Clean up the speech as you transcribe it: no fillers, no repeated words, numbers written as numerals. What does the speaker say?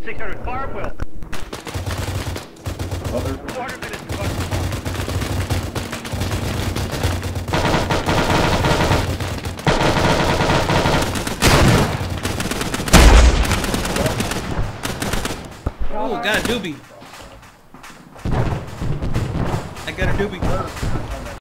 600 farm will. Other. 400 minutes to bust the mark. Oh, got a doobie. I got a doobie.